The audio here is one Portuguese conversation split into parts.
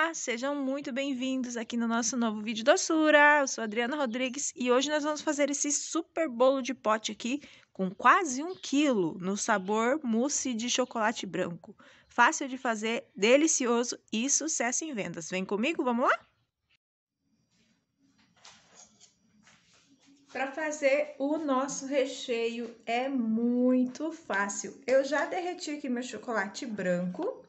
Olá, sejam muito bem-vindos aqui no nosso novo vídeo doçura. Eu sou a Adriana Rodrigues e hoje nós vamos fazer esse super bolo de pote aqui com quase 1 quilo no sabor mousse de chocolate branco. Fácil de fazer, delicioso e sucesso em vendas. Vem comigo, vamos lá? Para fazer o nosso recheio é muito fácil. Eu já derreti aqui meu chocolate branco.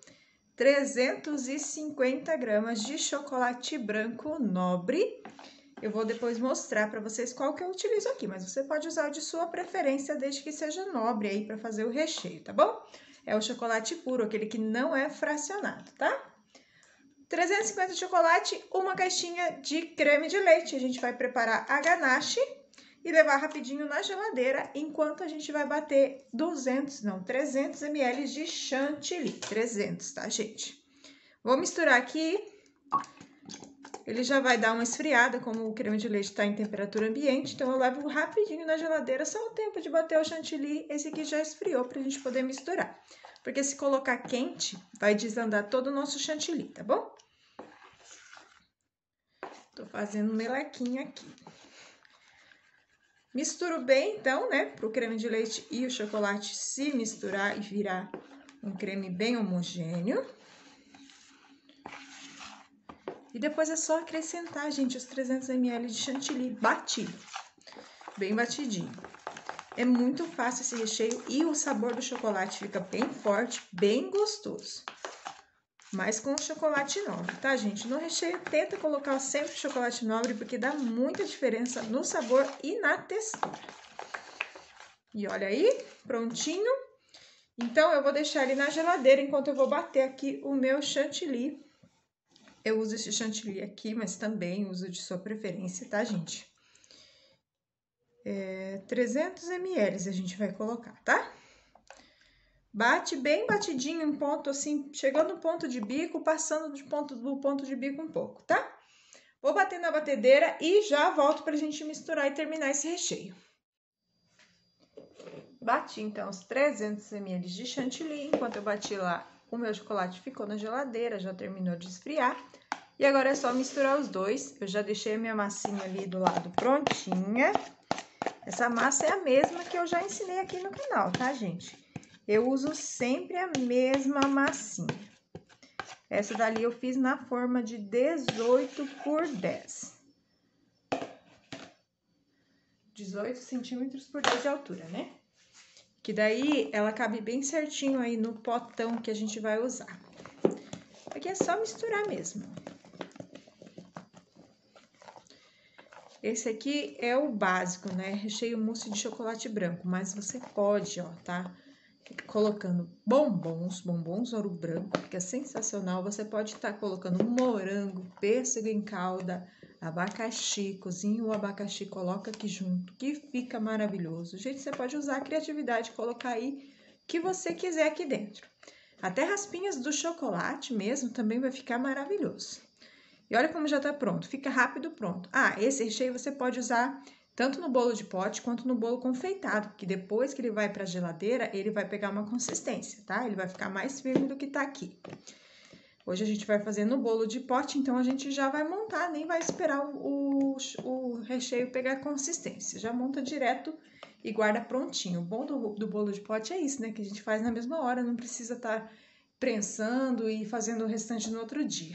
350 gramas de chocolate branco nobre. Eu vou depois mostrar para vocês qual que eu utilizo aqui, mas você pode usar o de sua preferência, desde que seja nobre aí para fazer o recheio, tá bom? É o chocolate puro, aquele que não é fracionado, tá? 350 de chocolate, uma caixinha de creme de leite. A gente vai preparar a ganache e levar rapidinho na geladeira, enquanto a gente vai bater 300 ml de chantilly. 300, tá, gente? Vou misturar aqui. Ele já vai dar uma esfriada, como o creme de leite tá em temperatura ambiente, então eu levo rapidinho na geladeira, só o tempo de bater o chantilly. Esse aqui já esfriou pra gente poder misturar. Porque se colocar quente, vai desandar todo o nosso chantilly, tá bom? Tô fazendo melequinha aqui. Misturo bem, então, né, para o creme de leite e o chocolate se misturar e virar um creme bem homogêneo. E depois é só acrescentar, gente, os 300 ml de chantilly batido, bem batidinho. É muito fácil esse recheio e o sabor do chocolate fica bem forte, bem gostoso. Mas com o chocolate nobre, tá, gente? No recheio, tenta colocar sempre chocolate nobre, porque dá muita diferença no sabor e na textura. E olha aí, prontinho. Então, eu vou deixar ele na geladeira enquanto eu vou bater aqui o meu chantilly. Eu uso esse chantilly aqui, mas também uso de sua preferência, tá, gente? 300 ml a gente vai colocar, tá? Bate bem batidinho em ponto assim, chegando no ponto de bico, passando do ponto de bico um pouco, tá? Vou bater na batedeira e já volto pra gente misturar e terminar esse recheio. Bati então os 300 ml de chantilly, enquanto eu bati lá, o meu chocolate ficou na geladeira, já terminou de esfriar. E agora é só misturar os dois. Eu já deixei a minha massinha ali do lado prontinha. Essa massa é a mesma que eu já ensinei aqui no canal, tá, gente? Eu uso sempre a mesma massinha. Essa dali eu fiz na forma de 18 por 10. 18 centímetros por 10 de altura, né? Que daí ela cabe bem certinho aí no potão que a gente vai usar. Aqui é só misturar mesmo. Esse aqui é o básico, né? Recheio mousse de chocolate branco, mas você pode, ó, tá? Colocando bombons ouro branco, que é sensacional. Você pode estar colocando morango, pêssego em calda, abacaxi, cozinha o abacaxi, coloca aqui junto, que fica maravilhoso. Gente, você pode usar a criatividade, colocar aí o que você quiser aqui dentro. Até raspinhas do chocolate mesmo também vai ficar maravilhoso. E olha como já tá pronto, fica rápido pronto. Ah, esse recheio você pode usar tanto no bolo de pote quanto no bolo confeitado, que depois que ele vai pra geladeira, ele vai pegar uma consistência, tá? Ele vai ficar mais firme do que tá aqui. Hoje a gente vai fazer no bolo de pote, então a gente já vai montar, nem vai esperar o recheio pegar consistência. Já monta direto e guarda prontinho. O bom do bolo de pote é isso, né? Que a gente faz na mesma hora, não precisa estar prensando e fazendo o restante no outro dia.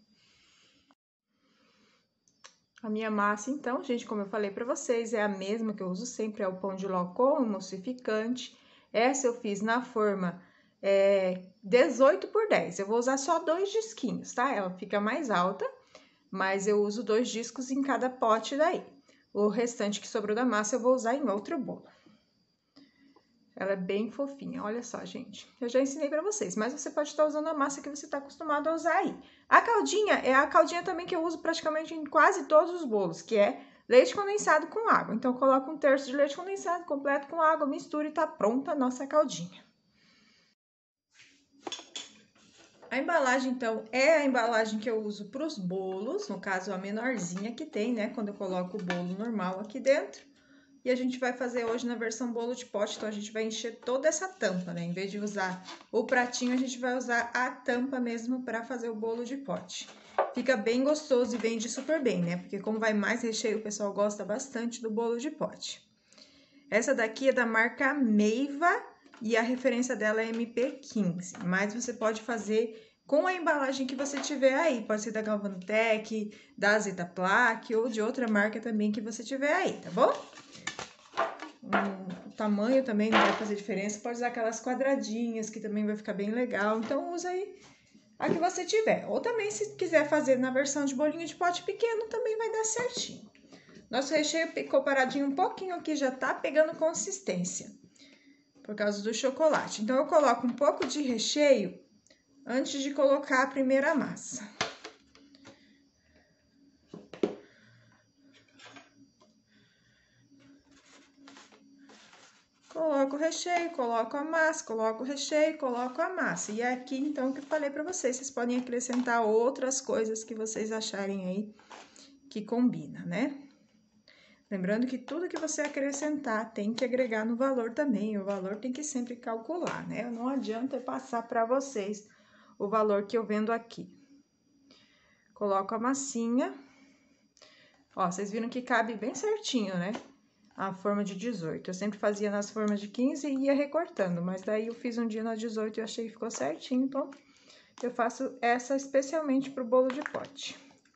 A minha massa, então, gente, como eu falei pra vocês, é a mesma que eu uso sempre, é o pão de ló com emulsificante. Essa eu fiz na forma 18 por 10. Eu vou usar só 2 disquinhos, tá? Ela fica mais alta, mas eu uso 2 discos em cada pote daí. O restante que sobrou da massa eu vou usar em outro bolo. Ela é bem fofinha, olha só, gente. Eu já ensinei pra vocês, mas você pode estar usando a massa que você tá acostumado a usar aí. A caldinha é a caldinha também que eu uso praticamente em quase todos os bolos, que é leite condensado com água. Então, eu coloco 1/3 de leite condensado completo com água, misturo e tá pronta a nossa caldinha. A embalagem, então, é a embalagem que eu uso para os bolos, no caso, a menorzinha que tem, né? Quando eu coloco o bolo normal aqui dentro. E a gente vai fazer hoje na versão bolo de pote, então a gente vai encher toda essa tampa, né? Em vez de usar o pratinho, a gente vai usar a tampa mesmo para fazer o bolo de pote. Fica bem gostoso e vende super bem, né? Porque como vai mais recheio, o pessoal gosta bastante do bolo de pote. Essa daqui é da marca Meiva e a referência dela é MP15, mas você pode fazer com a embalagem que você tiver aí. Pode ser da Galvanotec, da Zetaplaque ou de outra marca também que você tiver aí, tá bom? O tamanho também não vai fazer diferença. Pode usar aquelas quadradinhas que também vai ficar bem legal. Então, usa aí a que você tiver. Ou também, se quiser fazer na versão de bolinho de pote pequeno, também vai dar certinho. Nosso recheio ficou paradinho um pouquinho aqui, já tá pegando consistência. Por causa do chocolate. Então, eu coloco um pouco de recheio antes de colocar a primeira massa. Coloco o recheio, coloco a massa, coloco o recheio, coloco a massa. E é aqui, então, que eu falei pra vocês. Vocês podem acrescentar outras coisas que vocês acharem aí que combina, né? Lembrando que tudo que você acrescentar tem que agregar no valor também. O valor tem que sempre calcular, né? Não adianta passar pra vocês o valor que eu vendo aqui. Coloco a massinha. Ó, vocês viram que cabe bem certinho, né? A forma de 18. Eu sempre fazia nas formas de 15 e ia recortando, mas daí eu fiz um dia na 18 e achei que ficou certinho, então eu faço essa especialmente pro bolo de pote.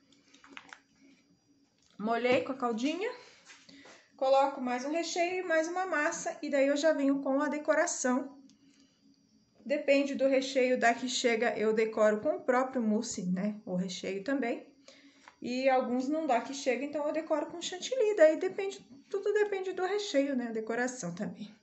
Molhei com a caldinha, coloco mais um recheio e mais uma massa, e daí eu já venho com a decoração. Depende do recheio, daqui chega, eu decoro com o próprio mousse, né? O recheio também. E alguns não dá que chega, então eu decoro com chantilly, daí depende, tudo depende do recheio, né? A decoração também.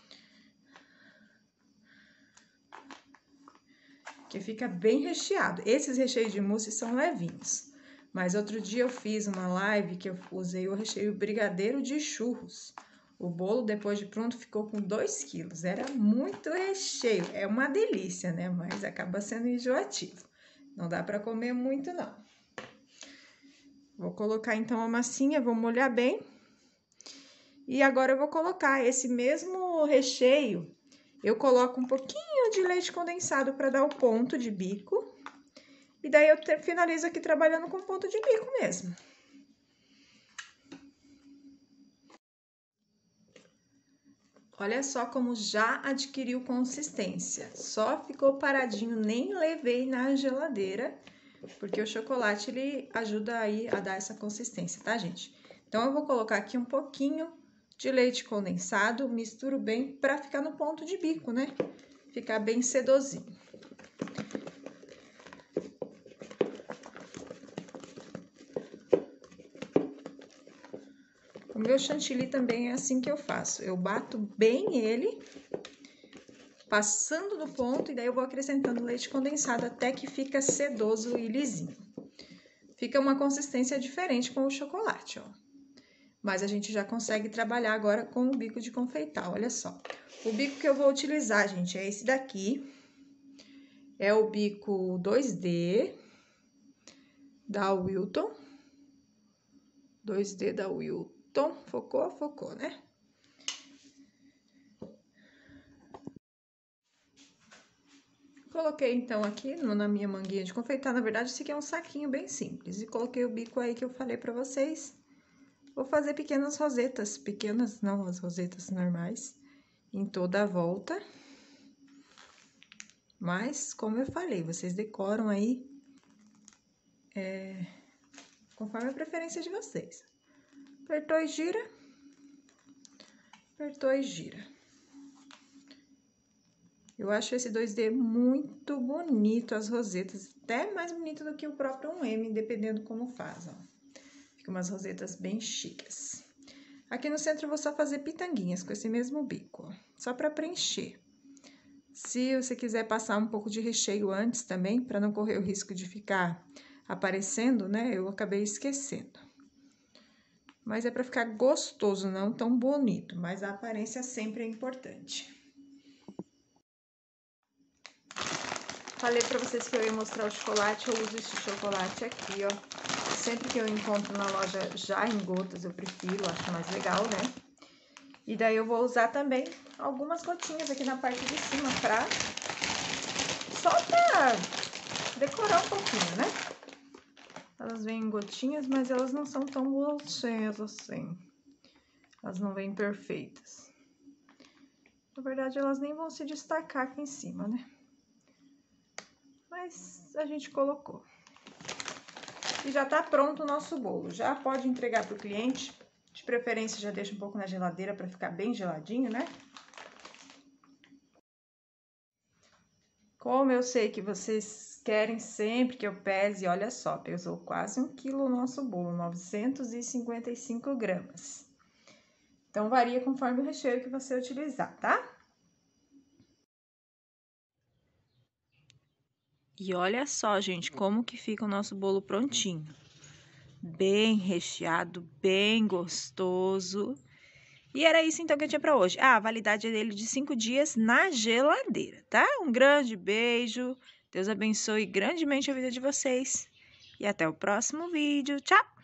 Que fica bem recheado. Esses recheios de mousse são levinhos. Mas outro dia eu fiz uma live que eu usei o recheio brigadeiro de churros. O bolo, depois de pronto, ficou com 2 quilos. Era muito recheio. É uma delícia, né? Mas acaba sendo enjoativo. Não dá pra comer muito, não. Vou colocar, então, a massinha, vou molhar bem. E agora eu vou colocar esse mesmo recheio. Eu coloco um pouquinho de leite condensado para dar o ponto de bico. E daí eu finalizo aqui trabalhando com ponto de bico mesmo. Olha só como já adquiriu consistência. Só ficou paradinho, nem levei na geladeira, porque o chocolate ele ajuda aí a dar essa consistência, tá, gente? Então, eu vou colocar aqui um pouquinho de leite condensado, misturo bem para ficar no ponto de bico, né? Ficar bem sedosinho. O meu chantilly também é assim que eu faço. Eu bato bem ele, passando do ponto, e daí eu vou acrescentando leite condensado até que fica sedoso e lisinho. Fica uma consistência diferente com o chocolate, ó. Mas a gente já consegue trabalhar agora com o bico de confeitar, olha só. O bico que eu vou utilizar, gente, é esse daqui. É o bico 2D da Wilton. 2D da Wilton. Focou? Focou, né? Coloquei, então, aqui na minha manguinha de confeitar. Na verdade, esse aqui é um saquinho bem simples. E coloquei o bico aí que eu falei pra vocês. Vou fazer pequenas rosetas. Pequenas, não, as rosetas normais. Em toda a volta. Mas, como eu falei, vocês decoram aí conforme a preferência de vocês. Apertou e gira. Apertou e gira. Eu acho esse 2D muito bonito, as rosetas. Até mais bonito do que o próprio 1M, dependendo como faz, ó. Fica umas rosetas bem chiques. Aqui no centro eu vou só fazer pitanguinhas com esse mesmo bico, ó. Só pra preencher. Se você quiser passar um pouco de recheio antes também, para não correr o risco de ficar aparecendo, né? Eu acabei esquecendo. Mas é para ficar gostoso, não tão bonito, mas a aparência sempre é importante. Falei para vocês que eu ia mostrar o chocolate, eu uso esse chocolate aqui, ó. Sempre que eu encontro na loja já em gotas, eu prefiro, acho mais legal, né? E daí eu vou usar também algumas gotinhas aqui na parte de cima só pra decorar um pouquinho, né? Elas vêm em gotinhas, mas elas não são tão gotinhas assim. Elas não vêm perfeitas. Na verdade, elas nem vão se destacar aqui em cima, né? Mas a gente colocou. E já tá pronto o nosso bolo. Já pode entregar pro cliente. De preferência, já deixa um pouco na geladeira para ficar bem geladinho, né? Como eu sei que vocês querem sempre que eu pese, olha só, pesou quase 1 quilo o nosso bolo, 955 gramas. Então, varia conforme o recheio que você utilizar, tá? E olha só, gente, como que fica o nosso bolo prontinho. Bem recheado, bem gostoso. E era isso então que eu tinha para hoje. A validade dele de 5 dias na geladeira, tá? Um grande beijo. Deus abençoe grandemente a vida de vocês. E até o próximo vídeo. Tchau!